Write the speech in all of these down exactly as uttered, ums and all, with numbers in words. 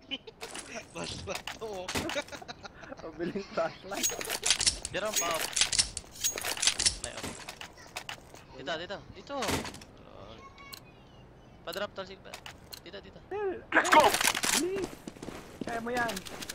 Flashlight to. Pabiling flashlight. Diyan pa. Lay up. Dito, dito, dito. Pa-drop tol silver. Dito, dito. Let's go! Bilis! Kaya mo yan.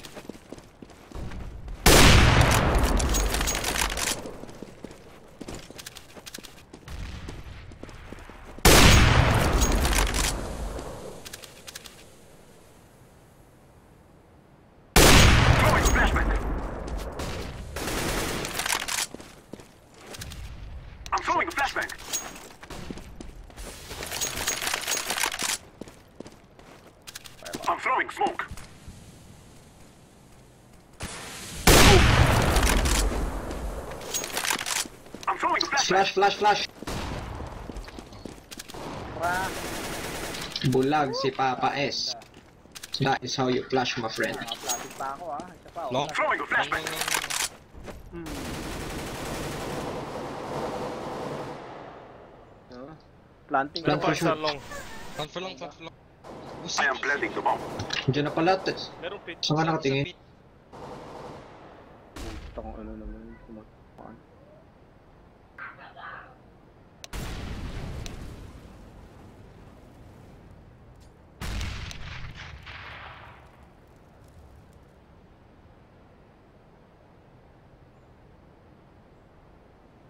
I'm throwing a flashbang. I'm throwing smoke. I'm throwing a flashbang. Flash, flash, flash. Ra. Bulag si Papa S. That is how you flash, my friend. Nakaplastic pa ako ah. Isa pa. Long. Throwing a flashbang. Hmm. Oh. Planting. Plant Meron pa for isa sure. long. Plant for long, plant for long. I am planting the bomb. Diyan na pala. Meron pit. Saan ka nakatingin? Itong ano naman. Kumakaan.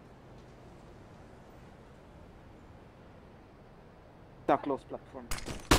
Sa close platform.